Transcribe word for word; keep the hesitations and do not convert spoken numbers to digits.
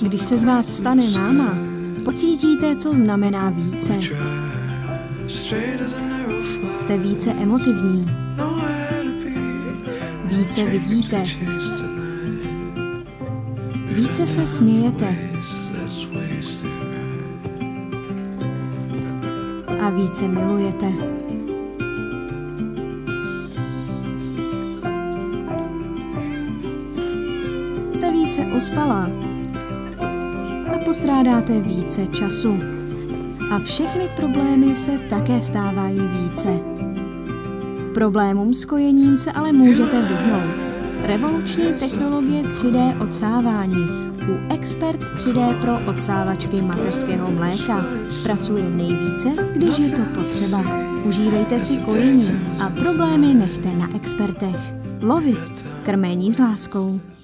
Když se z vás stane máma, pocítíte, co znamená více. Jste více emotivní. Více vidíte. Více se smějete. A více milujete. Jste více ospalá. A postrádáte více času. A všechny problémy se také stávají více. Problémům s kojením se ale můžete vyhnout. Revoluční technologie tři dé odsávání. U Expert tři dé pro odsávačky mateřského mléka. Pracuje nejvíce, když je to potřeba. Užívejte si kojení a problémy nechte na expertech. Lovit. Krmení s láskou.